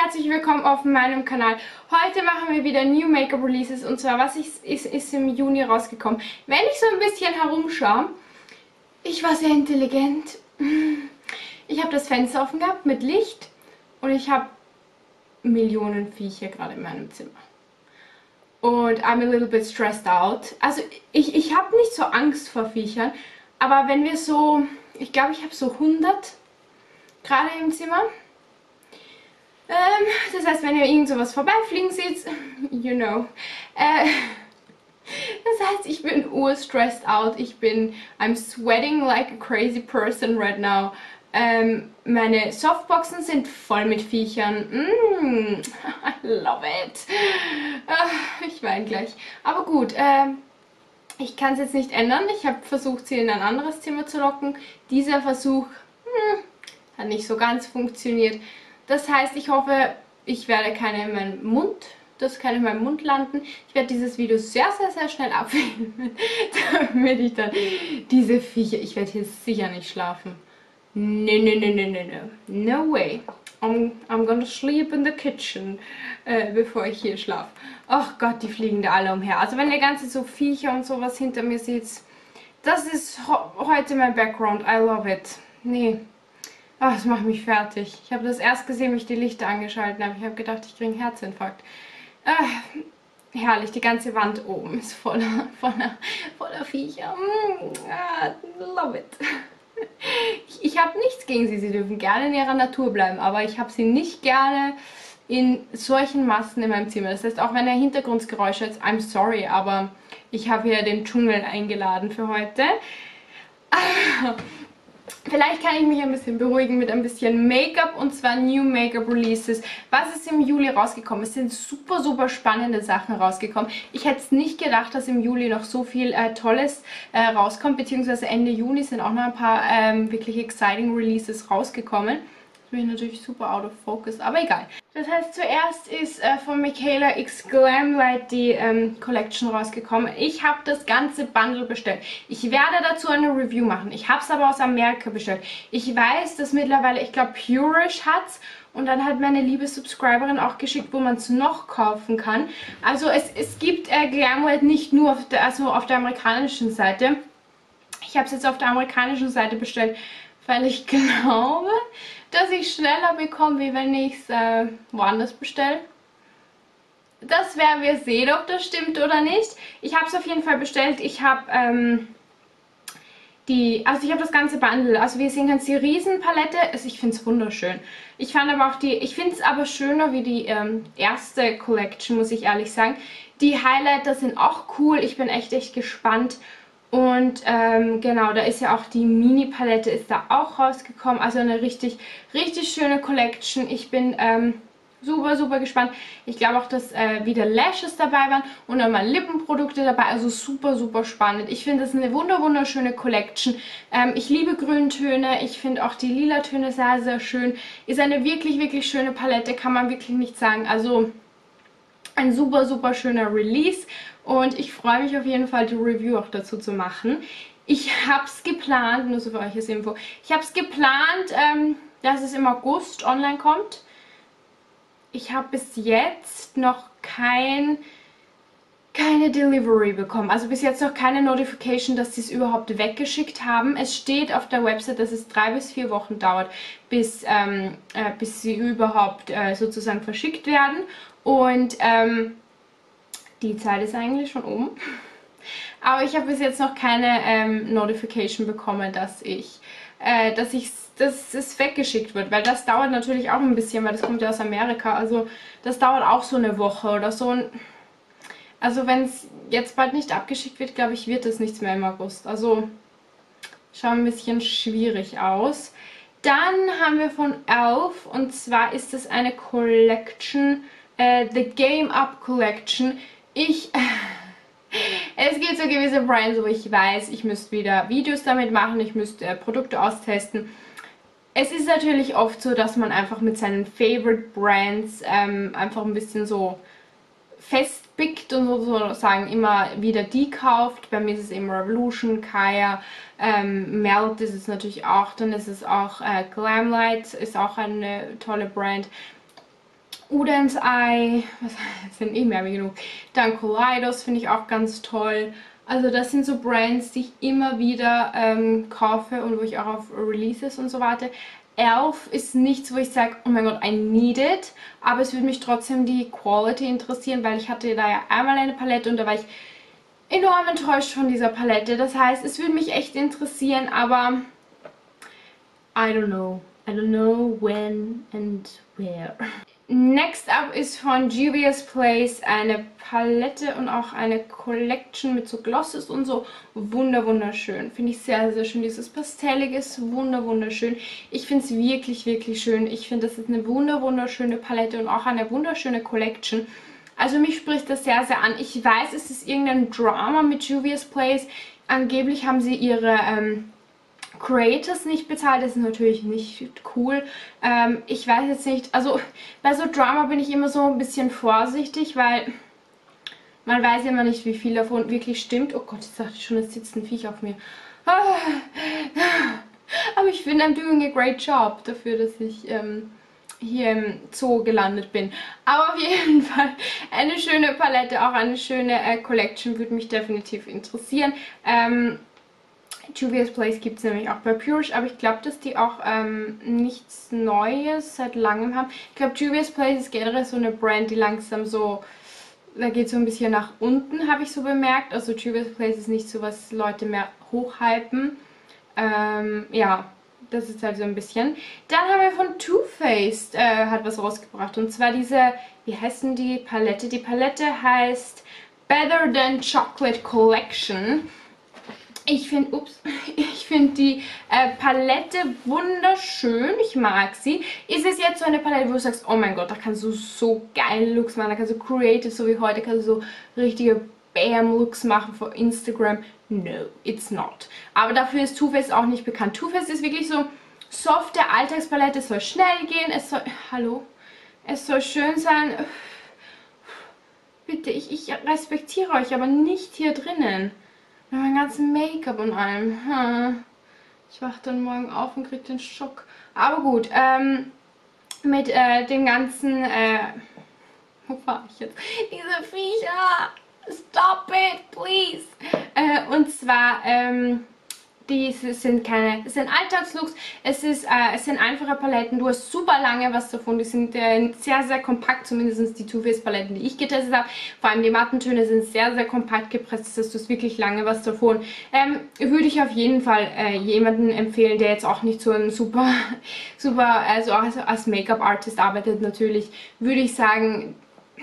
herzlich willkommen auf meinem Kanal. Heute machen wir wieder New Makeup Releases und zwar ist im Juni rausgekommen. Wenn ich so ein bisschen herumschaue, ich war sehr intelligent. Ich habe das Fenster offen gehabt mit Licht und ich habe Millionen Viecher gerade in meinem Zimmer. Und I'm a little bit stressed out. Also ich habe nicht so Angst vor Viechern, aber wenn wir so, ich glaube ich habe so 100 gerade im Zimmer. Das heißt, wenn ihr irgend sowas vorbeifliegen seht, you know. Das heißt, ich bin stressed out. I'm sweating like a crazy person right now. Meine Softboxen sind voll mit Viechern. I love it. Ich weine gleich. Aber gut, ich kann es jetzt nicht ändern. Ich habe versucht, sie in ein anderes Zimmer zu locken. Dieser Versuch hat nicht so ganz funktioniert. Das heißt, ich hoffe, ich werde keine in meinem Mund landen. Ich werde dieses Video sehr, sehr, sehr schnell abfilmen, damit ich dann diese Viecher, ich werde hier sicher nicht schlafen. No way. I'm gonna sleep in the kitchen, bevor ich hier schlafe. Ach Gott, die fliegen da alle umher. Also wenn ihr ganze so Viecher und sowas hinter mir seht, das ist heute mein Background. I love it. Nee. Oh, das macht mich fertig. Ich habe das erst gesehen, wie ich die Lichter angeschaltet habe. Ich habe gedacht, ich kriege einen Herzinfarkt. Herrlich, die ganze Wand oben ist voller Viecher. Love it. Ich habe nichts gegen sie. Sie dürfen gerne in ihrer Natur bleiben, aber ich habe sie nicht gerne in solchen Massen in meinem Zimmer. Das heißt, auch wenn der Hintergrundgeräusch jetzt, I'm sorry, aber ich habe hier den Dschungel eingeladen für heute. Vielleicht kann ich mich ein bisschen beruhigen mit ein bisschen Make-up und zwar New Makeup Releases. Was ist im Juli rausgekommen? Es sind super, super spannende Sachen rausgekommen. Ich hätte es nicht gedacht, dass im Juli noch so viel Tolles rauskommt, beziehungsweise Ende Juni sind auch noch ein paar wirklich exciting Releases rausgekommen. Jetzt bin ich natürlich super out of focus, aber egal. Das heißt, zuerst ist von Michaela X Glamlight die Collection rausgekommen. Ich habe das ganze Bundle bestellt. Ich werde dazu eine Review machen. Ich habe es aber aus Amerika bestellt. Ich weiß, dass mittlerweile, ich glaube, Purish hat's. Und dann hat meine liebe Subscriberin auch geschickt, wo man es noch kaufen kann. Also es gibt Glamlight nicht nur auf der amerikanischen Seite. Ich habe es jetzt auf der amerikanischen Seite bestellt, weil ich glaube, dass ich schneller bekomme, wie wenn ich es woanders bestelle. Das werden wir sehen, ob das stimmt oder nicht. Ich habe es auf jeden Fall bestellt. Ich habe ich habe das ganze Bundle. Also wie ihr sehen könnt, die Riesenpalette. Also ich finde es wunderschön. Ich finde es aber schöner wie die erste Collection, muss ich ehrlich sagen. Die Highlighter sind auch cool. Ich bin echt gespannt. Und genau, da ist ja auch die Mini-Palette ist da auch rausgekommen. Also eine richtig, richtig schöne Collection. Ich bin super, super gespannt. Ich glaube auch, dass wieder Lashes dabei waren und nochmal Lippenprodukte dabei. Also super, super spannend. Ich finde, das ist eine wunderschöne Collection. Ich liebe Grüntöne. Ich finde auch die lila Töne sehr, sehr schön. Ist eine wirklich, wirklich schöne Palette. Kann man wirklich nicht sagen. Also ein super, super schöner Release. Und ich freue mich auf jeden Fall, die Review auch dazu zu machen. Ich habe es geplant, nur so für euch als Info, ich habe es geplant, dass es im August online kommt. Ich habe bis jetzt noch keine Delivery bekommen. Also bis jetzt noch keine Notification, dass sie es überhaupt weggeschickt haben. Es steht auf der Website, dass es 3 bis 4 Wochen dauert, bis sie überhaupt sozusagen verschickt werden. Und die Zeit ist eigentlich schon um. Aber ich habe bis jetzt noch keine Notification bekommen, dass es weggeschickt wird. Weil das dauert natürlich auch ein bisschen, weil das kommt ja aus Amerika. Also das dauert auch so eine Woche oder so. Also wenn es jetzt bald nicht abgeschickt wird, glaube ich, wird es nichts mehr im August. Also schaut ein bisschen schwierig aus. Dann haben wir von Elf und zwar ist es eine Collection, The Game Up Collection. Es gibt so gewisse Brands, wo ich weiß, ich müsste wieder Videos damit machen, ich müsste Produkte austesten. Es ist natürlich oft so, dass man einfach mit seinen Favorite Brands einfach ein bisschen so festpickt und sozusagen immer wieder die kauft. Bei mir ist es eben Revolution, Kaya, Melt ist es natürlich auch, dann ist es auch Glamlight, ist auch eine tolle Brand. Udens Eye, was sind eh mehr wie genug. Dann Kaleidos finde ich auch ganz toll. Also das sind so Brands, die ich immer wieder kaufe und wo ich auch auf Releases und so warte. Elf ist nichts, wo ich sage, oh mein Gott, I need it. Aber es würde mich trotzdem die Quality interessieren, weil ich hatte da ja einmal eine Palette und da war ich enorm enttäuscht von dieser Palette. Das heißt, es würde mich echt interessieren, aber I don't know. I don't know when and where. Next up ist von Juvia's Place eine Palette und auch eine Collection mit so Glosses und so. Wunderschön. Finde ich sehr, sehr schön. Dieses Pastellige ist wunderschön. Ich finde es wirklich, wirklich schön. Ich finde, das ist eine wunderschöne Palette und auch eine wunderschöne Collection. Also mich spricht das sehr, sehr an. Ich weiß, es ist irgendein Drama mit Juvia's Place. Angeblich haben sie ihre Creators nicht bezahlt, das ist natürlich nicht cool. Ich weiß jetzt nicht, also bei so Drama bin ich immer so ein bisschen vorsichtig, weil man weiß ja immer nicht, wie viel davon wirklich stimmt. Oh Gott, jetzt dachte ich schon, es sitzt ein Viech auf mir. Aber ich finde, I'm doing a great job dafür, dass ich hier im Zoo gelandet bin. Aber auf jeden Fall eine schöne Palette, auch eine schöne Collection würde mich definitiv interessieren. Juvia's Place gibt es nämlich auch bei Purish, aber ich glaube, dass die auch nichts Neues seit langem haben. Ich glaube, Juvia's Place ist generell so eine Brand, die langsam so, da geht so ein bisschen nach unten, habe ich so bemerkt. Also Juvia's Place ist nicht so, was Leute mehr hochhypen. Ja, das ist halt so ein bisschen. Dann haben wir von Too Faced hat was rausgebracht und zwar diese, wie heißt denn die Palette? Die Palette heißt Better Than Chocolate Collection. Ich finde die Palette wunderschön. Ich mag sie. Ist es jetzt so eine Palette, wo du sagst, oh mein Gott, da kannst du so geile Looks machen, da kannst du creative, so wie heute, kannst du so richtige Bam-Looks machen für Instagram? No, it's not. Aber dafür ist Too Faced auch nicht bekannt. Too Faced ist wirklich so softe Alltagspalette. Es soll schnell gehen, es soll, hallo, es soll schön sein. Bitte, ich respektiere euch, aber nicht hier drinnen. Mit meinem ganzen Make-up und allem. Ich wache dann morgen auf und kriege den Schock. Aber gut, mit dem ganzen, wo war ich jetzt? Diese Viecher! Stop it, please! Und zwar, das sind Alltagslooks, es sind einfache Paletten, du hast super lange was davon, die sind sehr, sehr kompakt, zumindest die Too Faced Paletten, die ich getestet habe. Vor allem die Mattentöne sind sehr, sehr kompakt gepresst, dass du es wirklich lange was davon. Würde ich auf jeden Fall jemanden empfehlen, der jetzt auch nicht so ein super, also als Make-up-Artist arbeitet natürlich, würde ich sagen,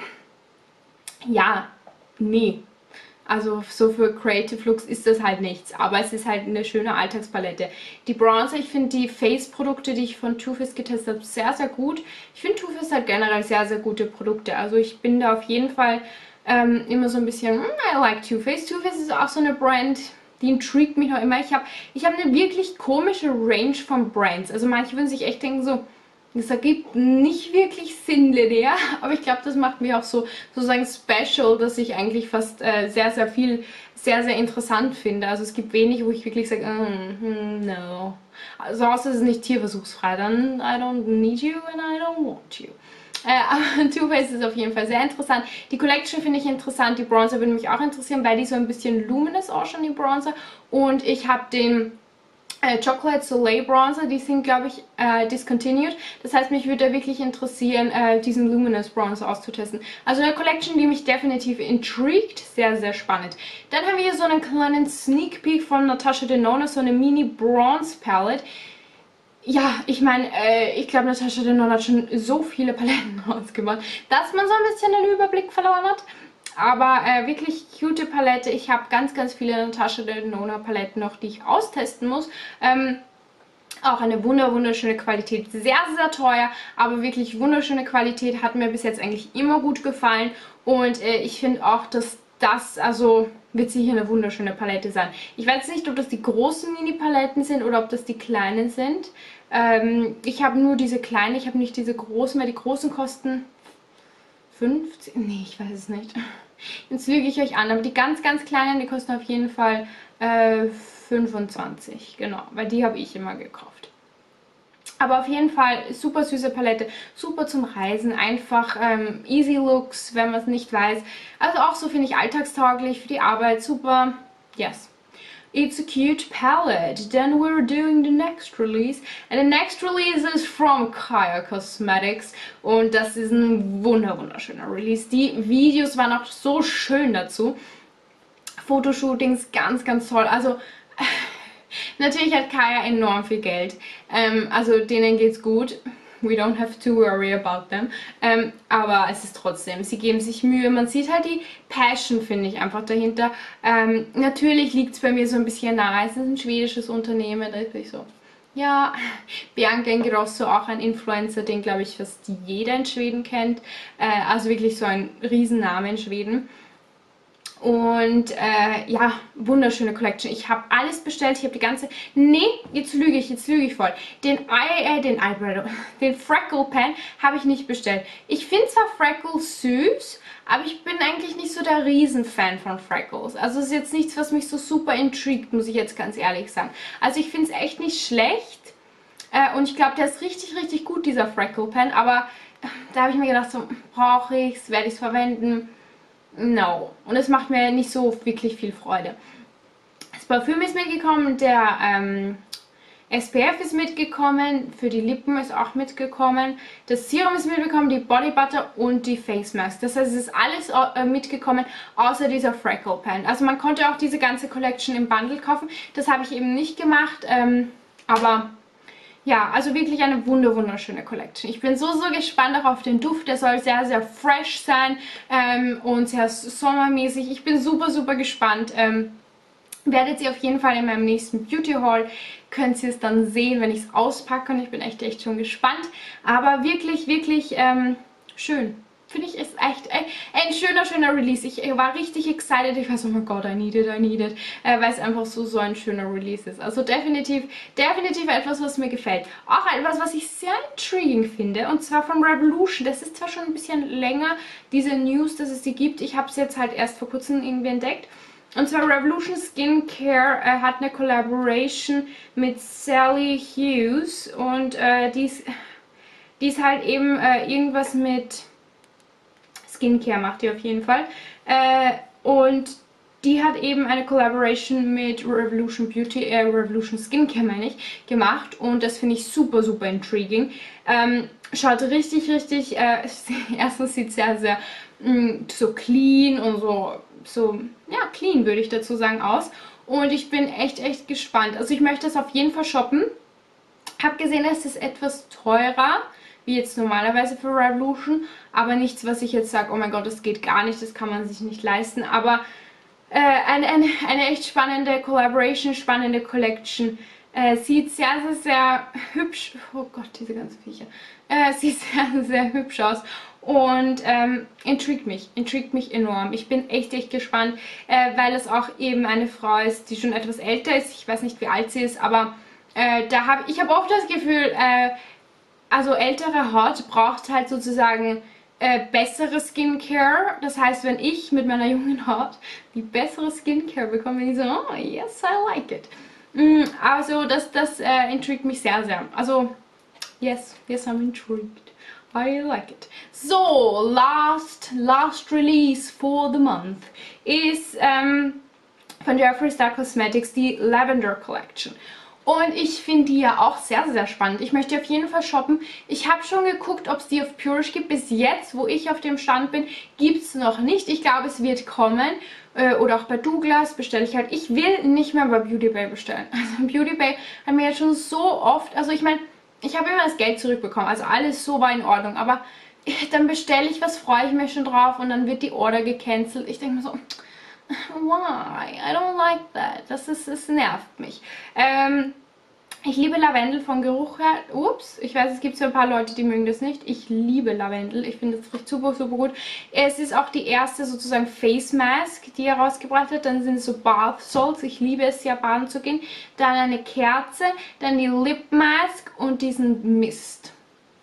ja, nee. Also so für Creative Looks ist das halt nichts, aber es ist halt eine schöne Alltagspalette. Die Bronzer, ich finde die Face-Produkte, die ich von Too Faced getestet habe, sehr, sehr gut. Ich finde Too Faced hat generell sehr, sehr gute Produkte. Also ich bin da auf jeden Fall immer so ein bisschen, I like Too Faced. Too Faced ist auch so eine Brand, die intrigued mich noch immer. Ich hab eine wirklich komische Range von Brands. Also manche würden sich echt denken so, das ergibt nicht wirklich Sinn, Linnea, aber ich glaube, das macht mich auch so sozusagen special, dass ich eigentlich fast sehr, sehr viel sehr, sehr interessant finde. Also es gibt wenig, wo ich wirklich sage, no. Also außer es ist nicht tierversuchsfrei, dann I don't need you and I don't want you. Aber Too Faced ist auf jeden Fall sehr interessant. Die Collection finde ich interessant, die Bronzer würde mich auch interessieren, weil die so ein bisschen luminous ausschauen, die Bronzer. Und ich habe den Chocolate Soleil Bronzer, die sind, glaube ich, discontinued. Das heißt, mich würde wirklich interessieren, diesen Luminous Bronzer auszutesten. Also eine Collection, die mich definitiv intrigued. Sehr, sehr spannend. Dann haben wir hier so einen kleinen Sneak Peek von Natasha Denona, so eine Mini Bronze Palette. Ja, ich meine, ich glaube, Natasha Denona hat schon so viele Paletten rausgebracht, dass man so ein bisschen den Überblick verloren hat. Aber wirklich cute Palette. Ich habe ganz, ganz viele Natasha Denona Paletten noch, die ich austesten muss. Auch eine wunderschöne Qualität. Sehr, sehr teuer, aber wirklich wunderschöne Qualität. Hat mir bis jetzt eigentlich immer gut gefallen. Und ich finde auch, dass das, also wird sicher eine wunderschöne Palette sein. Ich weiß nicht, ob das die großen Mini-Paletten sind oder ob das die kleinen sind. Ich habe nur diese kleinen, ich habe nicht diese großen, weil die großen kosten 50? Nee, ich weiß es nicht. Jetzt lüge ich euch an. Aber die ganz, ganz kleinen, die kosten auf jeden Fall 25. Genau, weil die habe ich immer gekauft. Aber auf jeden Fall super süße Palette, super zum Reisen, einfach easy looks, wenn man es nicht weiß. Also auch so finde ich alltagstauglich für die Arbeit, super, yes. It's a cute palette. Then we're doing the next release. And the next release is from Kaya Cosmetics. Und das ist ein wunderschöner Release. Die Videos waren auch so schön dazu. Fotoshootings, ganz toll. Also natürlich hat Kaya enorm viel Geld. Also denen geht's gut. We don't have to worry about them. Aber es ist trotzdem, sie geben sich Mühe. Man sieht halt die Passion, finde ich, einfach dahinter. Natürlich liegt es bei mir so ein bisschen nahe. Es ist ein schwedisches Unternehmen. Da bin ich so, ja, Bianca Ingrosso, auch ein Influencer, den, glaube ich, fast jeder in Schweden kennt. Also wirklich so ein Riesenname in Schweden. Und ja, wunderschöne Collection. Ich habe alles bestellt. Ich habe die ganze... Nee, jetzt lüge ich voll. Den Eyebrow, den Freckle Pen habe ich nicht bestellt. Ich finde zwar Freckles süß, aber ich bin eigentlich nicht so der Riesenfan von Freckles. Also es ist jetzt nichts, was mich so super intrigued, muss ich jetzt ganz ehrlich sagen. Also ich finde es echt nicht schlecht. Und ich glaube, der ist richtig gut, dieser Freckle Pen. Aber da habe ich mir gedacht, so, brauche ich es, werde ich es verwenden? No. Und es macht mir nicht so wirklich viel Freude. Das Parfüm ist mitgekommen, der SPF ist mitgekommen, für die Lippen ist auch mitgekommen, das Serum ist mitgekommen, die Body Butter und die Face Mask. Das heißt, es ist alles mitgekommen, außer dieser Freckle Pen. Also man konnte auch diese ganze Collection im Bundle kaufen. Das habe ich eben nicht gemacht, aber... Ja, also wirklich eine wunderschöne Collection. Ich bin so gespannt auch auf den Duft. Der soll sehr fresh sein und sehr sommermäßig. Ich bin super gespannt. Werdet ihr auf jeden Fall in meinem nächsten Beauty Haul, könnt ihr es dann sehen, wenn ich es auspacke. Und ich bin echt schon gespannt. Aber wirklich schön. Finde ich, ist echt ein schöner Release. Ich war richtig excited. Ich war so, oh mein Gott, I need it. Weil es einfach so ein schöner Release ist. Also definitiv etwas, was mir gefällt. Auch etwas, was ich sehr intriguing finde. Und zwar von Revolution. Das ist zwar schon ein bisschen länger, diese News, dass es die gibt. Ich habe es jetzt halt erst vor kurzem irgendwie entdeckt. Und zwar Revolution Skincare hat eine Collaboration mit Sally Hughes. Und die ist halt eben irgendwas mit... Skincare macht die auf jeden Fall. Und die hat eben eine Collaboration mit Revolution Skincare, meine ich, gemacht. Und das finde ich super intriguing. Schaut richtig, erstens sieht es sehr so clean und so, ja, clean würde ich dazu sagen aus. Und ich bin echt gespannt. Also ich möchte das auf jeden Fall shoppen. Habe gesehen, es ist etwas teurer, wie jetzt normalerweise für Revolution, aber nichts, was ich jetzt sage, oh mein Gott, das geht gar nicht, das kann man sich nicht leisten, aber eine echt spannende Collaboration, spannende Collection, sieht sehr hübsch, oh Gott, diese ganzen Viecher, sieht sehr hübsch aus und intrigued mich enorm. Ich bin echt gespannt, weil es auch eben eine Frau ist, die schon etwas älter ist, ich weiß nicht, wie alt sie ist, aber ich habe auch das Gefühl, also ältere Haut braucht halt sozusagen bessere Skincare. Das heißt, wenn ich mit meiner jungen Haut die bessere Skincare bekomme, bin ich so, oh, yes, I like it. Also das intrigued mich sehr. Also, yes, I'm intrigued. I like it. So, last release for the month is von Jeffree Star Cosmetics die Lavender Collection. Und ich finde die ja auch sehr spannend. Ich möchte auf jeden Fall shoppen. Ich habe schon geguckt, ob es die auf Purish gibt. Bis jetzt, wo ich auf dem Stand bin, gibt es noch nicht. Ich glaube, es wird kommen. Oder auch bei Douglas bestelle ich halt. Ich will nicht mehr bei Beauty Bay bestellen. Also Beauty Bay hat mir jetzt schon so oft... Also ich meine, ich habe immer das Geld zurückbekommen. Also alles so war in Ordnung. Aber dann bestelle ich was, freue ich mich schon drauf. Und dann wird die Order gecancelt. Ich denke mir so... Why? I don't like that. Das nervt mich. Ich liebe Lavendel vom Geruch her. Ups, ich weiß, es gibt so ein paar Leute, die mögen das nicht. Ich liebe Lavendel. Ich finde, es riecht super gut. Es ist auch die erste sozusagen Face Mask, die er rausgebracht hat. Dann sind es so Bath Salts. Ich liebe es, ja baden zu gehen. Dann eine Kerze, dann die Lip Mask und diesen Mist.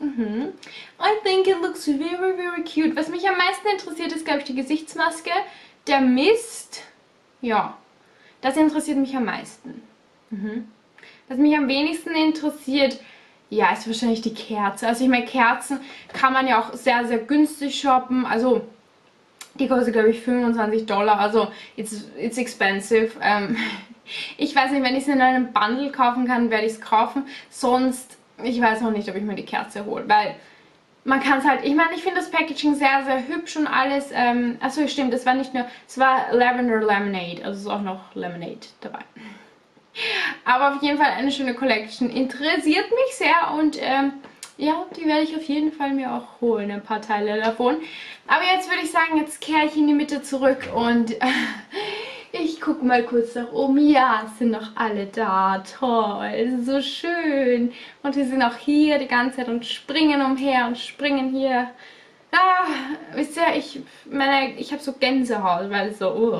I think it looks very cute. Was mich am meisten interessiert, ist, glaube ich, die Gesichtsmaske. Der Mist, ja, das interessiert mich am meisten. Was mich am wenigsten interessiert, ja, ist wahrscheinlich die Kerze. Also ich meine, Kerzen kann man ja auch sehr, sehr günstig shoppen. Also die kostet, glaube ich, $25. Also it's expensive. Ich weiß nicht, wenn ich es in einem Bundle kaufen kann, werde ich es kaufen. Sonst, ich weiß noch nicht, ob ich mir die Kerze hole, weil man kann es halt, ich meine, ich finde das Packaging sehr, sehr hübsch und alles. Achso, stimmt, es war nicht nur, es war Lavender Lemonade, also ist auch noch Lemonade dabei. Aber auf jeden Fall eine schöne Collection. Interessiert mich sehr und ja, die werde ich auf jeden Fall mir auch holen, ein paar Teile davon. Aber jetzt würde ich sagen, jetzt kehre ich in die Mitte zurück und ich gucke mal kurz nach oben. Ja, es sind noch alle da. Toll, so schön. Und wir sind auch hier die ganze Zeit und springen umher und springen hier. Ah, wisst ihr, ich habe so Gänsehaut, weil es so...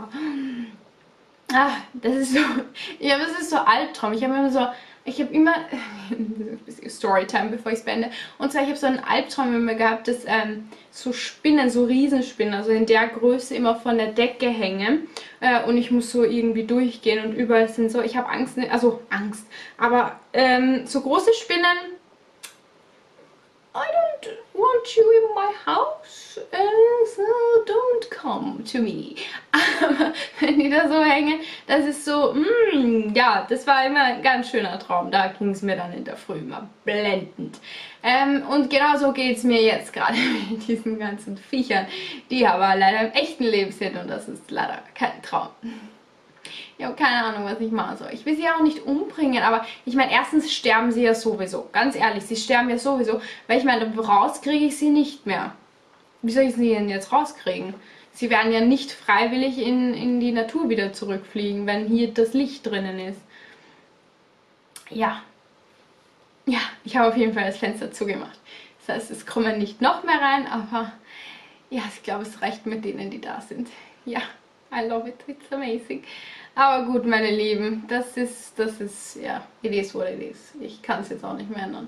Ah, das ist so, ja, das ist so Albtraum. Ich habe immer Storytime, bevor ich es beende. Und zwar, ich habe so einen Albtraum immer gehabt, dass so Spinnen, so Riesenspinnen, also in der Größe immer von der Decke hängen. Und ich muss so irgendwie durchgehen und überall sind so, ich habe Angst, also Angst, aber so große Spinnen, I don't want you in my house, so don't come to me. Aber wenn die da so hängen, das ist so, ja, das war immer ein ganz schöner Traum. Da ging es mir dann in der Früh immer blendend. Und genau so geht es mir jetzt gerade mit diesen ganzen Viechern, die aber leider im echten Leben sind und das ist leider kein Traum. Ich habe keine Ahnung, was ich machen soll. Ich will sie ja auch nicht umbringen, aber ich meine, erstens sterben sie ja sowieso. Ganz ehrlich, sie sterben ja sowieso, weil ich meine, raus kriege ich sie nicht mehr. Wie soll ich sie denn jetzt rauskriegen? Sie werden ja nicht freiwillig in die Natur wieder zurückfliegen, wenn hier das Licht drinnen ist. Ja. Ja, ich habe auf jeden Fall das Fenster zugemacht. Das heißt, es kommen nicht noch mehr rein, aber ja, ich glaube, es reicht mit denen, die da sind. Ja, I love it, it's amazing. Aber gut, meine Lieben, das ist, ja, it is what it is. Ich kann es jetzt auch nicht mehr ändern.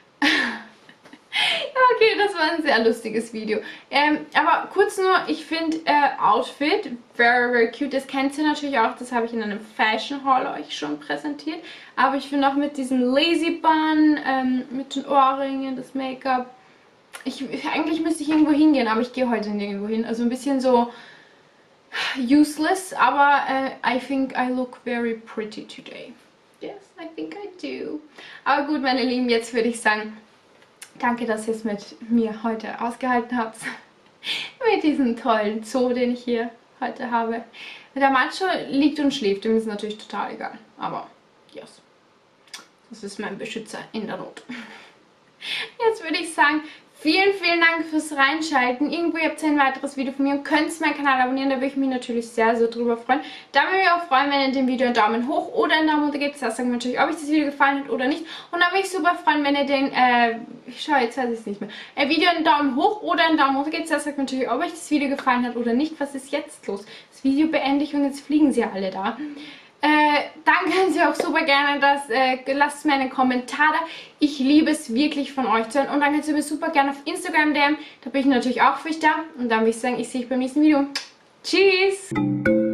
Okay, das war ein sehr lustiges Video. Aber kurz nur, ich finde Outfit very, very cute. Das kennt ihr natürlich auch, das habe ich in einem Fashion Haul euch schon präsentiert. Aber ich finde auch mit diesem Lazy Bun, mit den Ohrringen, das Make-up. Eigentlich müsste ich irgendwo hingehen, aber ich gehe heute nirgendwo hin. Also ein bisschen so useless, aber I think I look very pretty today. Yes, I think I do. Aber gut, meine Lieben, jetzt würde ich sagen, danke, dass ihr es mit mir heute ausgehalten habt. Mit diesem tollen Zoo, den ich hier heute habe. Der Macho liegt und schläft, dem ist natürlich total egal. Aber, yes. Das ist mein Beschützer in der Not. Jetzt würde ich sagen, vielen, vielen Dank fürs Reinschalten. Irgendwo habt ihr ein weiteres Video von mir und könnt meinen Kanal abonnieren. Da würde ich mich natürlich sehr, sehr drüber freuen. Da würde ich mich auch freuen, wenn ihr dem Video einen Daumen hoch oder einen Daumen runter gebt. Das sagt mir natürlich, ob euch das Video gefallen hat oder nicht. Und da würde ich super freuen, wenn ihr den, jetzt weiß ich es nicht mehr, Video einen Daumen hoch oder einen Daumen runter gebt. Das sagt mir natürlich, ob euch das Video gefallen hat oder nicht. Was ist jetzt los? Das Video beende ich und jetzt fliegen sie alle da. Dann können Sie auch super gerne lasst mir einen Kommentar da. Ich liebe es wirklich von euch zu hören. Und dann könnt ihr mir super gerne auf Instagram DM. Da bin ich natürlich auch für euch da. Und dann würde ich sagen, ich sehe euch beim nächsten Video. Tschüss!